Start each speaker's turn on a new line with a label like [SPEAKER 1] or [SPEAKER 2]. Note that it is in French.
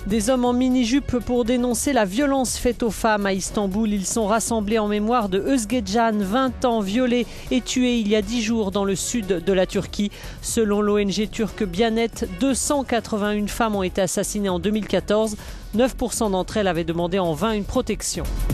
[SPEAKER 1] Des hommes en mini-jupe pour dénoncer la violence faite aux femmes à Istanbul. Ils sont rassemblés en mémoire de Özgecan, 20 ans, violé et tué il y a 10 jours dans le sud de la Turquie. Selon l'ONG turque Bianet, 281 femmes ont été assassinées en 2014. 9% d'entre elles avaient demandé en vain une protection.